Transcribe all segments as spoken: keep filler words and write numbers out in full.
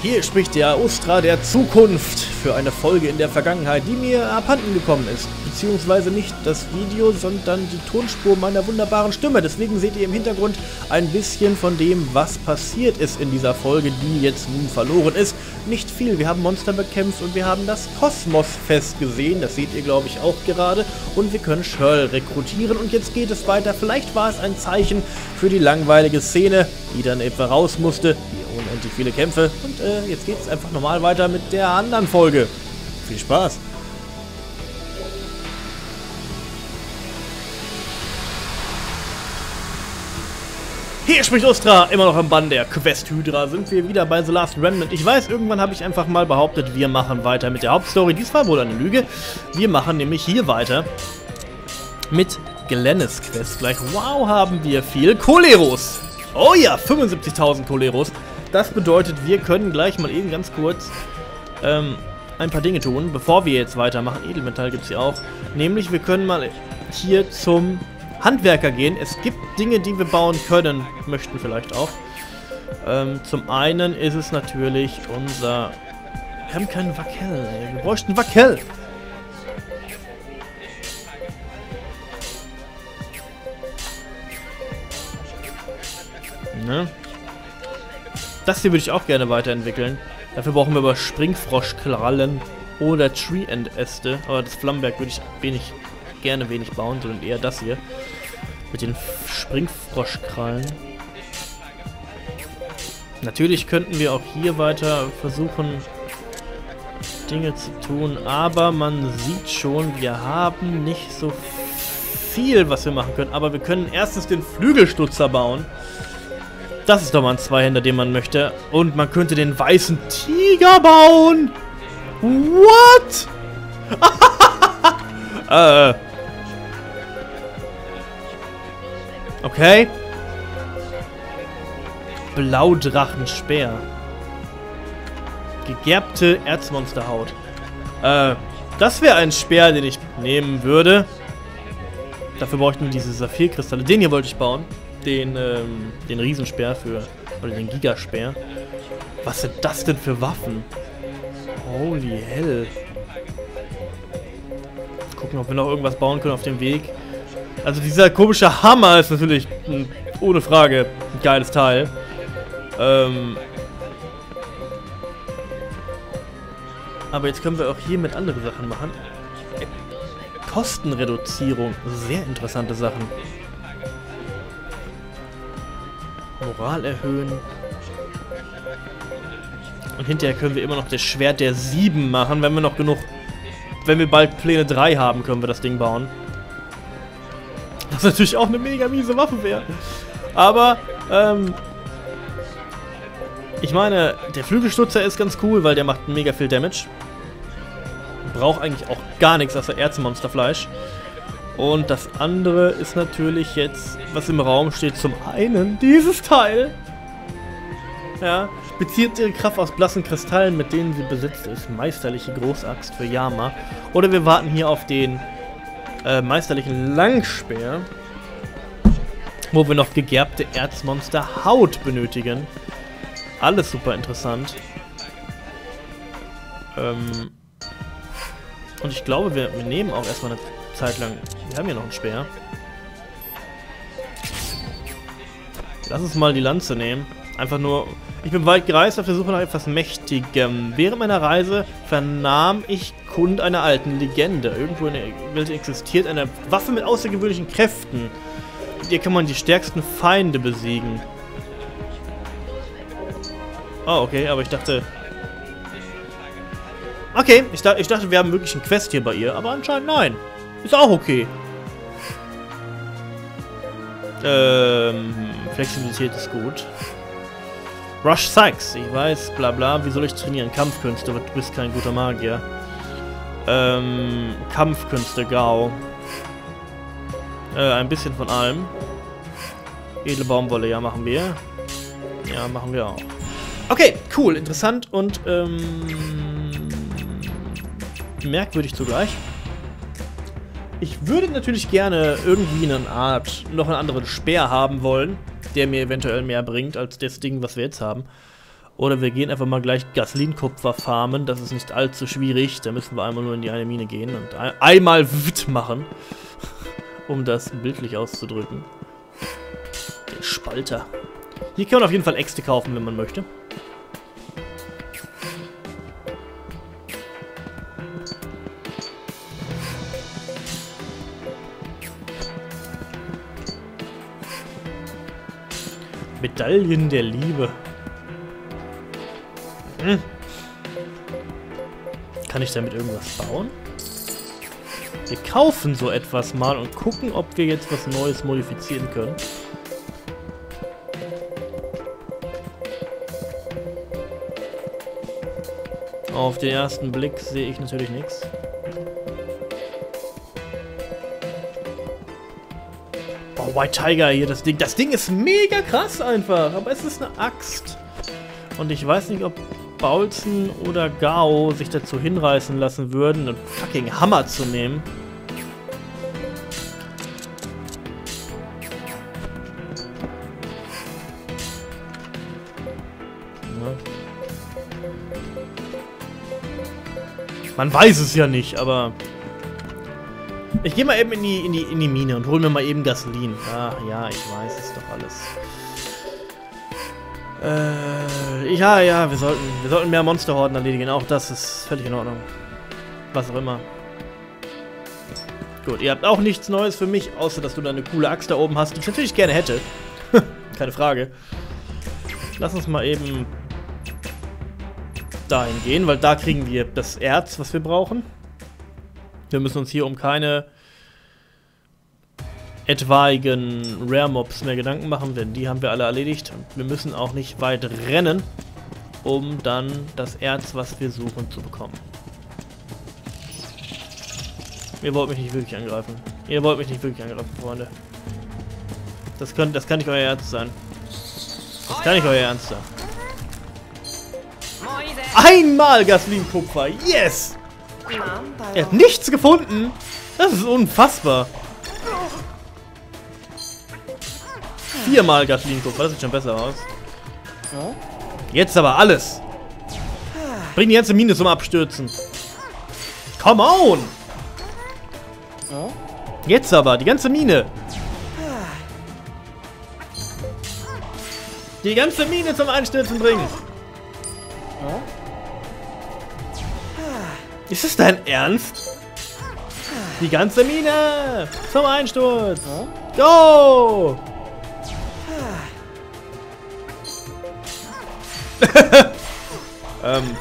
Hier spricht der Ustra der Zukunft für eine Folge in der Vergangenheit, die mir abhanden gekommen ist. Beziehungsweise nicht das Video, sondern die Tonspur meiner wunderbaren Stimme. Deswegen seht ihr im Hintergrund ein bisschen von dem, was passiert ist in dieser Folge, die jetzt nun verloren ist. Nicht viel, wir haben Monster bekämpft und wir haben das Kosmosfest gesehen. Das seht ihr, glaube ich, auch gerade. Und wir können Shirl rekrutieren und jetzt geht es weiter. Vielleicht war es ein Zeichen für die langweilige Szene, die dann etwa raus musste. Unendlich viele Kämpfe und äh, jetzt geht es einfach normal weiter mit der anderen Folge. Viel Spaß! Hier spricht Ustra, immer noch am Bann der Quest Hydra, sind wir wieder bei The Last Remnant. Ich weiß, irgendwann habe ich einfach mal behauptet, wir machen weiter mit der Hauptstory. Dies war wohl eine Lüge. Wir machen nämlich hier weiter mit Glennis Quest. Gleich, wow, haben wir viel Koleros. Oh ja, fünfundsiebzigtausend Koleros. Das bedeutet, wir können gleich mal eben ganz kurz ähm, ein paar Dinge tun, bevor wir jetzt weitermachen. Edelmetall gibt es hier auch. Nämlich, wir können mal hier zum Handwerker gehen. Es gibt Dinge, die wir bauen können, möchten vielleicht auch. Ähm, zum einen ist es natürlich unser... Wir haben keinen Wackel, ey. Wir bräuchten Wackel. Ne? Das hier würde ich auch gerne weiterentwickeln. Dafür brauchen wir aber Springfroschkrallen oder Tree-End-Äste. Aber das Flammenwerk würde ich wenig, gerne wenig bauen, sondern eher das hier. Mit den Springfroschkrallen. Natürlich könnten wir auch hier weiter versuchen, Dinge zu tun. Aber man sieht schon, wir haben nicht so viel, was wir machen können. Aber wir können erstens den Flügelstutzer bauen. Das ist doch mal ein Zweihänder, den man möchte. Und man könnte den weißen Tiger bauen. What? äh. Okay. Blaudrachenspeer. Gegerbte Erzmonsterhaut. Äh, das wäre ein Speer, den ich nehmen würde. Dafür bräuchten wir diese Saphirkristalle. Den hier wollte ich bauen. Den, ähm, den Riesenspeer für, oder den Gigaspeer. Was sind das denn für Waffen? Holy hell. Gucken, ob wir noch irgendwas bauen können auf dem Weg. Also dieser komische Hammer ist natürlich, mh, ohne Frage, ein geiles Teil. Ähm... Aber jetzt können wir auch hier mit andere Sachen machen. Kostenreduzierung, sehr interessante Sachen. Moral erhöhen. Und hinterher können wir immer noch das Schwert der sieben machen, wenn wir noch genug... Wenn wir bald Pläne drei haben, können wir das Ding bauen. Was natürlich auch eine mega miese Waffe wäre. Aber, ähm... ich meine, der Flügelstutzer ist ganz cool, weil der macht mega viel Damage. Braucht eigentlich auch gar nichts außer Erzmonsterfleisch. Und das andere ist natürlich jetzt, was im Raum steht, zum einen dieses Teil. Ja, bezieht ihre Kraft aus blassen Kristallen, mit denen sie besitzt ist. Meisterliche Großaxt für Yama. Oder wir warten hier auf den äh, meisterlichen Langspeer, wo wir noch gegerbte Erzmonsterhaut benötigen. Alles super interessant. Ähm Und ich glaube, wir, wir nehmen auch erstmal eine Zeit lang. Wir haben hier noch einen Speer. Lass uns mal die Lanze nehmen. Einfach nur... Ich bin weit gereist auf der Suche nach etwas Mächtigem. Während meiner Reise vernahm ich Kund einer alten Legende. Irgendwo in der Welt existiert eine Waffe mit außergewöhnlichen Kräften. Mit ihr kann man die stärksten Feinde besiegen. Oh, okay, aber ich dachte... Okay, ich, da, ich dachte, wir haben wirklich einen Quest hier bei ihr, aber anscheinend nein. Ist auch okay. Ähm, Flexibilität ist gut. Rush Sykes, ich weiß, bla bla, wie soll ich trainieren? Kampfkünste, du bist kein guter Magier. Ähm, Kampfkünste, Gau. Äh, ein bisschen von allem. Edle Baumwolle, ja, machen wir. Ja, machen wir auch. Okay, cool, interessant und, ähm... merkwürdig zugleich. Ich würde natürlich gerne irgendwie eine Art, noch einen anderen Speer haben wollen, der mir eventuell mehr bringt als das Ding, was wir jetzt haben. Oder wir gehen einfach mal gleich Gaslinkupfer farmen. Das ist nicht allzu schwierig. Da müssen wir einmal nur in die eine Mine gehen und ein einmal witt machen. Um das bildlich auszudrücken. Den Spalter. Hier kann man auf jeden Fall Äxte kaufen, wenn man möchte. Medaillen der Liebe. Hm. Kann ich damit irgendwas bauen? Wir kaufen so etwas mal und gucken, ob wir jetzt was Neues modifizieren können. Auf den ersten Blick sehe ich natürlich nichts. Oh, White Tiger hier, das Ding. Das Ding ist mega krass einfach, aber es ist eine Axt. Und ich weiß nicht, ob Baulzen oder Gao sich dazu hinreißen lassen würden, einen fucking Hammer zu nehmen. Man weiß es ja nicht, aber... Ich gehe mal eben in die, in, die, in die Mine und hol mir mal eben Gasolin. Ach ja, ich weiß es doch alles. Äh, ja, ja, wir sollten, wir sollten mehr Monsterhorden erledigen. Auch das ist völlig in Ordnung. Was auch immer. Gut, ihr habt auch nichts Neues für mich, außer dass du da eine coole Axt da oben hast, die ich natürlich gerne hätte. Keine Frage. Lass uns mal eben... dahin gehen, weil da kriegen wir das Erz, was wir brauchen. Wir müssen uns hier um keine etwaigen Rare-Mobs mehr Gedanken machen, denn die haben wir alle erledigt. Und wir müssen auch nicht weit rennen, um dann das Erz, was wir suchen, zu bekommen. Ihr wollt mich nicht wirklich angreifen. Ihr wollt mich nicht wirklich angreifen, Freunde. Das kann, das kann nicht euer Ernst sein. Das kann nicht euer Ernst sein. Einmal Gaslinkupfer, yes! Er hat nichts gefunden. Das ist unfassbar. Viermal Gaslinkupfer, das sieht schon besser aus. Jetzt aber alles. Bring die ganze Mine zum Abstürzen. Come on! Jetzt aber, die ganze Mine. Die ganze Mine zum Einstürzen bringen. Ist es dein Ernst? Die ganze Mine zum Einsturz. Go! ähm.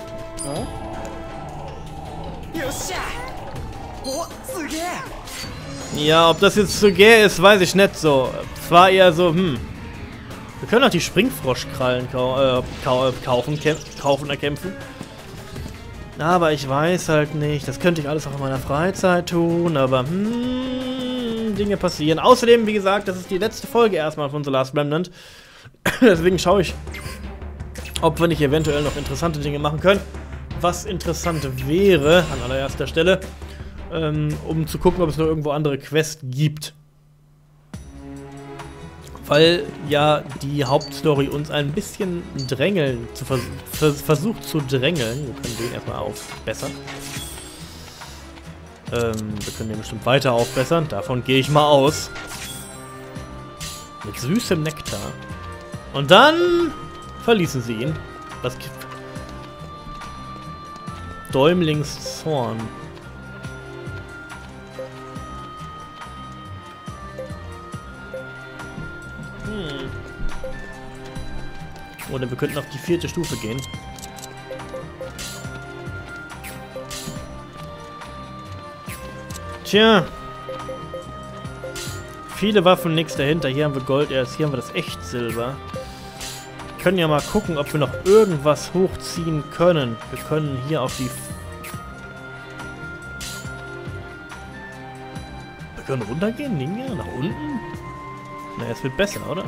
Ja, ob das jetzt so gay ist, weiß ich nicht so. Es war eher so, hm. Wir können auch die Springfroschkrallen kau äh, kau äh, kaufen, kaufen, erkämpfen. Aber ich weiß halt nicht. Das könnte ich alles auch in meiner Freizeit tun, aber hm, Dinge passieren. Außerdem, wie gesagt, das ist die letzte Folge erstmal von The Last Remnant. Deswegen schaue ich, ob wir nicht eventuell noch interessante Dinge machen können. Was interessant wäre, an allererster Stelle, ähm, um zu gucken, ob es noch irgendwo andere Quests gibt. Weil ja die Hauptstory uns ein bisschen drängeln, zu vers vers versucht zu drängeln. Wir können den erstmal aufbessern. Ähm, wir können den bestimmt weiter aufbessern. Davon gehe ich mal aus. Mit süßem Nektar. Und dann verließen sie ihn. Was gibt? Däumlingszorn. Hm. Oder wir könnten auf die vierte Stufe gehen. Tja. Viele Waffen, nichts dahinter. Hier haben wir Golderz, hier haben wir das Echtsilber. Wir können ja mal gucken, ob wir noch irgendwas hochziehen können. Wir können hier auf die... Wir können runtergehen, Ninja? Nach unten? Naja, es wird besser, oder?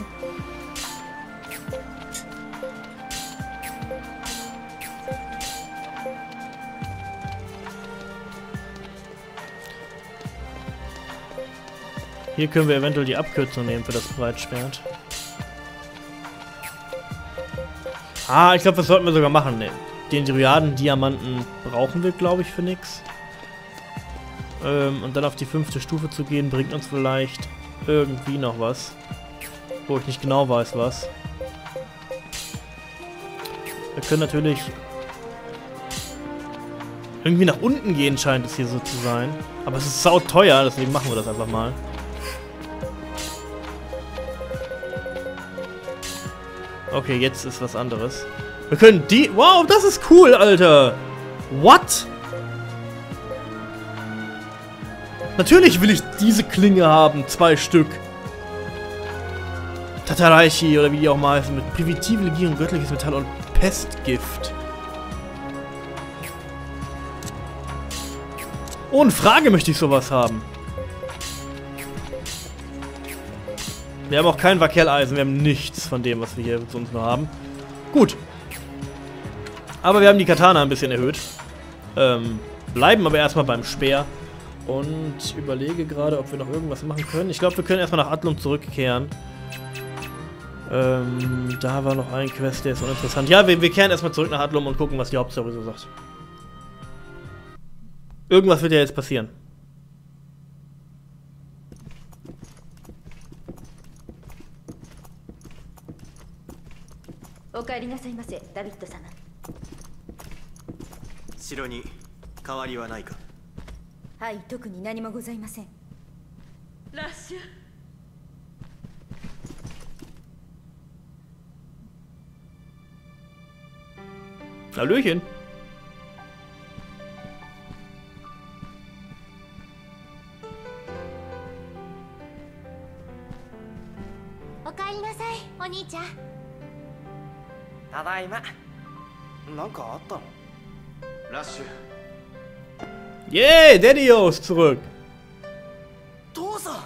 Hier können wir eventuell die Abkürzung nehmen für das Breitschwert. Ah, ich glaube, das sollten wir sogar machen. Ne? Den Dryaden-Diamanten brauchen wir, glaube ich, für nix. Ähm, und dann auf die fünfte Stufe zu gehen, bringt uns vielleicht irgendwie noch was. Wo ich nicht genau weiß, was. Wir können natürlich irgendwie nach unten gehen, scheint es hier so zu sein. Aber es ist sau teuer, deswegen machen wir das einfach mal. Okay, jetzt ist was anderes. Wir können die... Wow, das ist cool, Alter! What? Natürlich will ich diese Klinge haben, zwei Stück. Tataraichi, oder wie die auch mal heißen, mit primitive Legierung, göttliches Metall und Pestgift. Ohne Frage möchte ich sowas haben. Wir haben auch kein Vakelleisen, wir haben nichts von dem, was wir hier zu uns nur haben. Gut. Aber wir haben die Katana ein bisschen erhöht. Ähm, bleiben aber erstmal beim Speer. Und überlege gerade, ob wir noch irgendwas machen können. Ich glaube, wir können erstmal nach Athlum zurückkehren. Ähm, da war noch ein Quest, der ist uninteressant. Ja, wir, wir kehren erstmal zurück nach Athlum und gucken, was die Hauptstory so sagt. Irgendwas wird ja jetzt passieren. David-sama. 城に変わりはないか。 はい、特に何もございません。ラッシュ。 Hallöchen. おかえりなさい、お兄ちゃん。 ただいま。なんかあったの？ラッシュ。 Yay, Daddy-O ist zurück. 父さ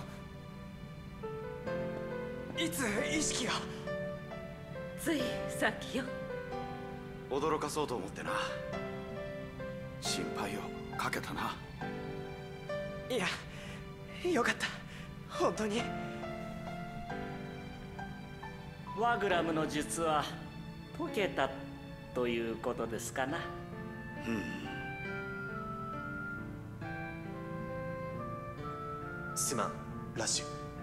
ん。いつ意識が？ ついさっきよ。 驚かそうと思ってな。心配をかけたな。いや、よかった。本当に。 ワグラムの術は解けたということですかな。 うん。すまん、ラッシュ。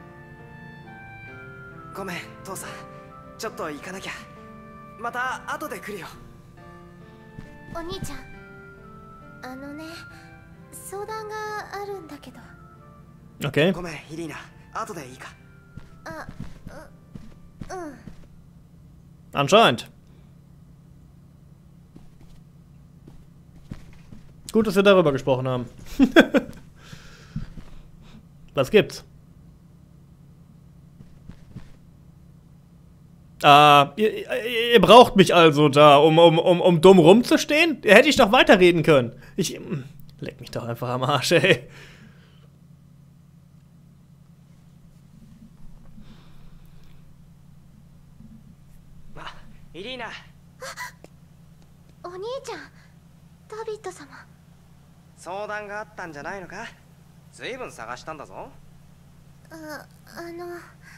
ごめん、父さん。ちょっと行かなきゃ。また後で来るよ。 お兄ちゃん、あのね、相談があるんだけど。 Okay. ごめん、イリーナ。後でいいか。 あ、う、うん。 Anscheinend. Gut, dass wir darüber gesprochen haben. Was gibt's? Ah, ihr, ihr braucht mich also da, um, um, um, um dumm rumzustehen? Hätte ich doch weiterreden können. Ich... Leck mich doch einfach am Arsch, ey. Irina. お兄ちゃん、ダビッド様。 相談があったんじゃないのか？ずいぶん探したんだぞ。 あ、あの。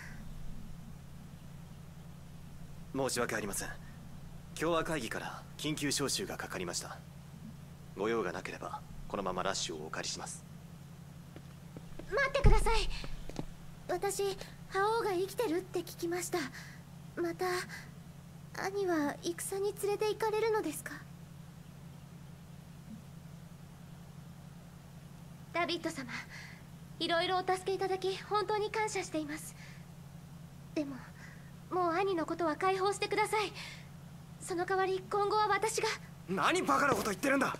申し訳ありません。共和会議から緊急招集がかかりました。ご用がなければこのままラッシュをお借りします。 待ってください。私、覇王が生きてるって聞きました。また兄は戦に連れて行かれるのですか？ダビッド様、いろいろお助けいただき本当に感謝しています。でももう兄のことは解放してください。その代わり今後は私が。 何バカなこと言ってるんだ。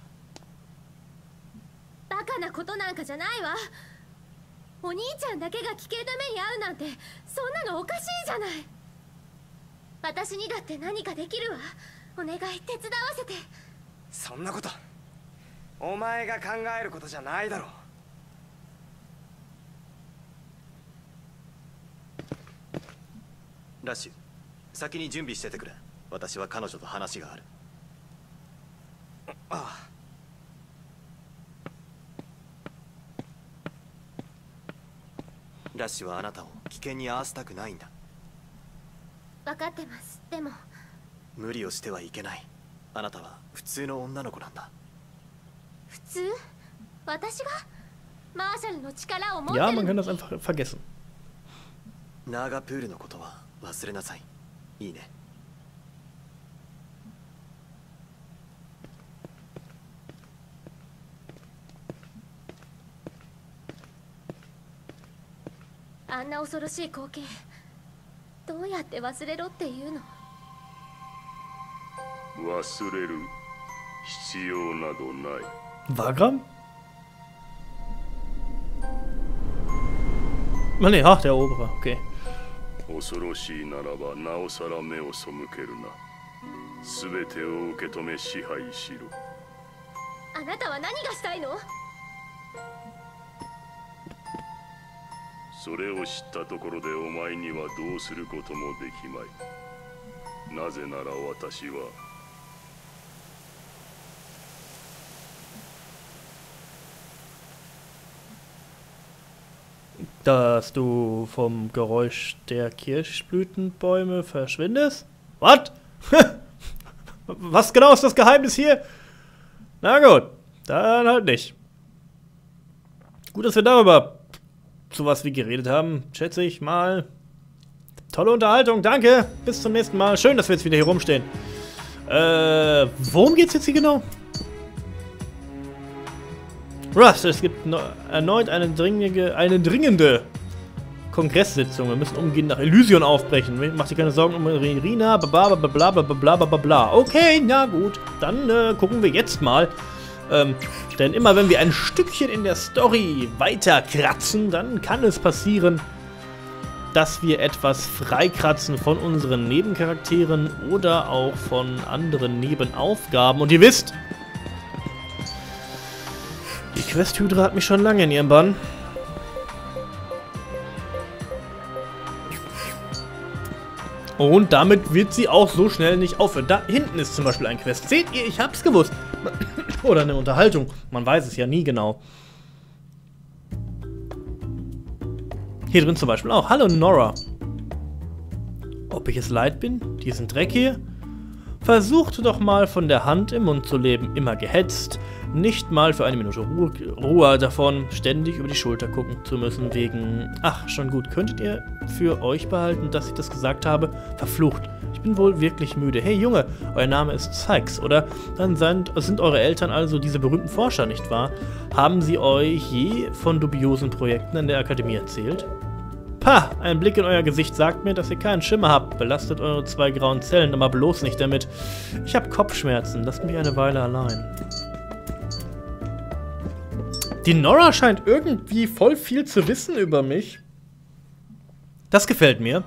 バカなことなんかじゃないわ。お兄ちゃんだけが危険な目に遭うなんて、そんなのおかしいじゃない。私にだって何かできるわ。お願い、手伝わせて。 そんなことお前が考えることじゃないだろう。ラッシュ、先に準備しててくれ。私は彼女と話がある。ああ。ラッシュはあなたを危険に遭わせたくないんだ。 分かってます。でも無理をしてはいけない。あなたは普通の女の子なんだ。 普通？私がマーシャルの力を持ってる Ja, の man に kann das einfach vergessen. ナーガプールのことは忘れなさい。いいね。 あんな恐ろしい光景どうやって忘れろっていうの？ 忘れる必要などない。 Wagram? Ah ne, ach, der Eroberer, okay. 恐ろしいならばなおさら目を背けるな。すべてを受け止め支配しろ。 あなたは何がしたいの？ それを知ったところでお前にはどうすることもできまい。なぜなら私は Dass du vom Geräusch der Kirschblütenbäume verschwindest? Was? Was genau ist das Geheimnis hier? Na gut, dann halt nicht. Gut, dass wir darüber sowas wie geredet haben, schätze ich mal. Tolle Unterhaltung, danke. Bis zum nächsten Mal. Schön, dass wir jetzt wieder hier rumstehen. Äh, worum geht's jetzt hier genau? Rust, es gibt no erneut eine dringende, eine dringende Kongresssitzung. Wir müssen umgehend nach Elysion aufbrechen. Mach dir keine Sorgen um Irina. Blablabla. Okay, na gut. Dann äh, gucken wir jetzt mal. Ähm, denn immer wenn wir ein Stückchen in der Story weiterkratzen, dann kann es passieren, dass wir etwas freikratzen von unseren Nebencharakteren oder auch von anderen Nebenaufgaben. Und ihr wisst, die Quest-Hydra hat mich schon lange in ihrem Bann. Und damit wird sie auch so schnell nicht aufhören. Da hinten ist zum Beispiel ein Quest. Seht ihr, ich hab's gewusst. Oder eine Unterhaltung. Man weiß es ja nie genau. Hier drin zum Beispiel auch. Hallo Nora. Ob ich es leid bin? Diesen Dreck hier? Versuchte doch mal von der Hand im Mund zu leben. Immer gehetzt. Nicht mal für eine Minute Ruhe, Ruhe davon, ständig über die Schulter gucken zu müssen wegen... Ach, schon gut. Könntet ihr für euch behalten, dass ich das gesagt habe? Verflucht. Ich bin wohl wirklich müde. Hey Junge, euer Name ist Sykes, oder? Dann sind, sind eure Eltern also diese berühmten Forscher, nicht wahr? Haben sie euch je von dubiosen Projekten an der Akademie erzählt? Pah, ein Blick in euer Gesicht sagt mir, dass ihr keinen Schimmer habt. Belastet eure zwei grauen Zellen, aber bloß nicht damit. Ich habe Kopfschmerzen. Lasst mich eine Weile allein. Die Nora scheint irgendwie voll viel zu wissen über mich. Das gefällt mir.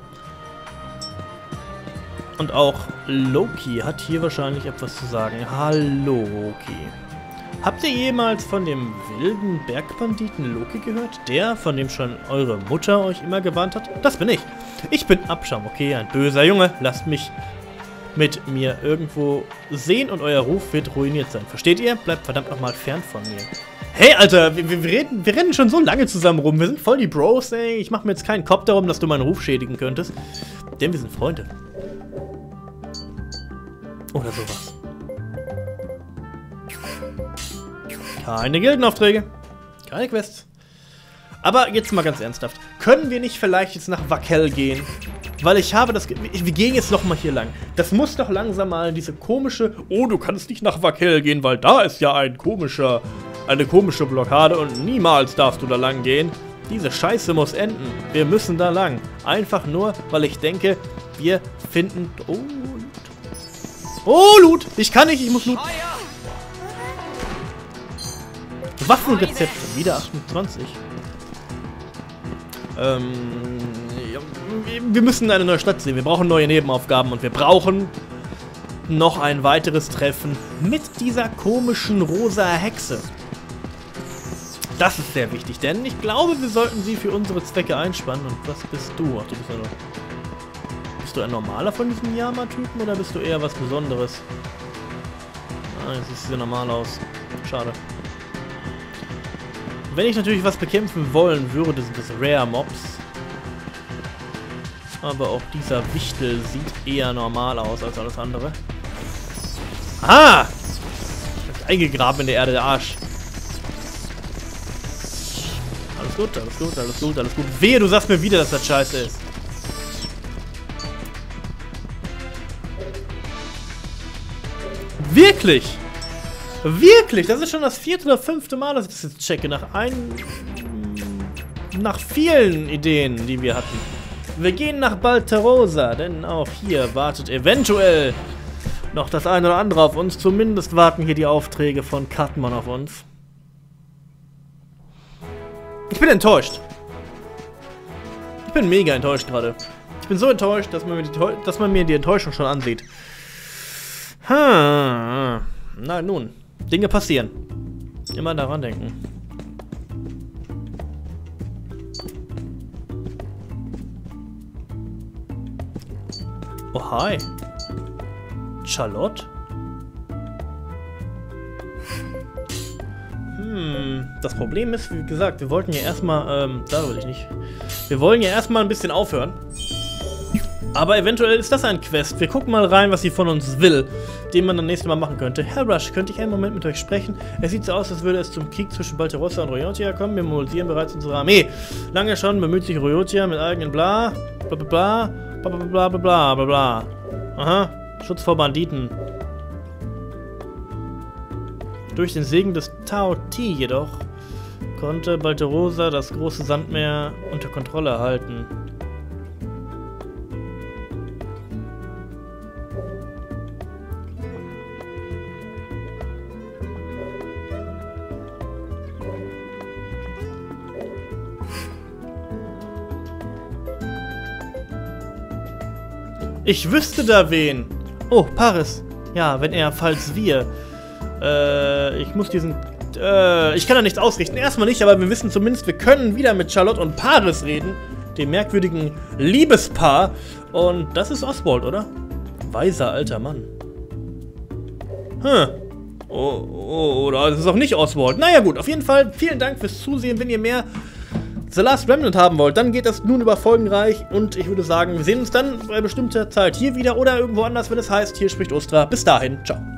Und auch Loki hat hier wahrscheinlich etwas zu sagen. Hallo, Loki. Habt ihr jemals von dem wilden Bergbanditen Loki gehört? Der, von dem schon eure Mutter euch immer gewarnt hat? Das bin ich. Ich bin Abschaum, okay? Ein böser Junge. Lasst mich mit mir irgendwo sehen und euer Ruf wird ruiniert sein. Versteht ihr? Bleibt verdammt nochmal fern von mir. Hey, Alter, wir, wir, reden, wir rennen schon so lange zusammen rum. Wir sind voll die Bros, ey. Ich mache mir jetzt keinen Kopf darum, dass du meinen Ruf schädigen könntest. Denn wir sind Freunde. Oder sowas. Keine Gildenaufträge. Keine Quests. Aber jetzt mal ganz ernsthaft. Können wir nicht vielleicht jetzt nach Vakell gehen? Weil ich habe das... Wir gehen jetzt noch mal hier lang. Das muss doch langsam mal diese komische... Oh, du kannst nicht nach Vakell gehen, weil da ist ja ein komischer... Eine komische Blockade und niemals darfst du da lang gehen. Diese Scheiße muss enden. Wir müssen da lang. Einfach nur, weil ich denke, wir finden... Oh, Loot. Oh, Loot. Ich kann nicht, ich muss Loot. Waffenrezepte. Wieder achtundzwanzig. Ähm... Wir müssen eine neue Stadt sehen. Wir brauchen neue Nebenaufgaben und wir brauchen noch ein weiteres Treffen mit dieser komischen rosa Hexe. Das ist sehr wichtig, denn ich glaube, wir sollten sie für unsere Zwecke einspannen. Und was bist du? Ach, du bist ja nur... Bist du ein normaler von diesen Yama-Typen oder bist du eher was Besonderes? Ah, jetzt sieht sie normal aus. Schade. Wenn ich natürlich was bekämpfen wollen würde, sind das Rare Mobs. Aber auch dieser Wichtel sieht eher normal aus als alles andere. Ah! Eingegraben in der Erde, der Arsch. Alles gut, alles gut, alles gut, alles gut. Wehe, du sagst mir wieder, dass das scheiße ist. Wirklich? Wirklich? Das ist schon das vierte oder fünfte Mal, dass ich das jetzt checke. Nach ein... Nach vielen Ideen, die wir hatten. Wir gehen nach Baltarosa, denn auch hier wartet eventuell noch das eine oder andere auf uns. Zumindest warten hier die Aufträge von Cutman auf uns. Ich bin enttäuscht. Ich bin mega enttäuscht gerade. Ich bin so enttäuscht, dass man mir die, dass man mir die Enttäuschung schon ansieht. Hm. Na nun, Dinge passieren. Immer daran denken. Oh, hi. Charlotte? Hm, das Problem ist, wie gesagt, wir wollten ja erstmal, ähm, da will ich nicht. Wir wollen ja erstmal ein bisschen aufhören. Aber eventuell ist das ein Quest. Wir gucken mal rein, was sie von uns will, den man dann nächstes Mal machen könnte. Herr Rush, könnte ich einen Moment mit euch sprechen? Es sieht so aus, als würde es zum Krieg zwischen Baltarossa und Ryotia kommen. Wir mobilisieren bereits unsere Armee. Lange schon bemüht sich Ryotia mit eigenen bla, bla bla bla, bla bla bla bla bla bla. Aha, Schutz vor Banditen. Durch den Segen des Tao Ti jedoch konnte Baltarossa das große Sandmeer unter Kontrolle halten. Ich wüsste da wen. Oh, Paris. Ja, wenn er, falls wir. Äh, ich muss diesen... Äh, ich kann da nichts ausrichten. Erstmal nicht, aber wir wissen zumindest, wir können wieder mit Charlotte und Paris reden. Dem merkwürdigen Liebespaar. Und das ist Oswald, oder? Weiser alter Mann. Hm. Oh, oh, oder das ist auch nicht Oswald. Naja gut, auf jeden Fall vielen Dank fürs Zusehen. Wenn ihr mehr The Last Remnant haben wollt, dann geht das nun über Folgenreich. Und ich würde sagen, wir sehen uns dann bei bestimmter Zeit hier wieder oder irgendwo anders, wenn es heißt, hier spricht Ostra. Bis dahin, ciao.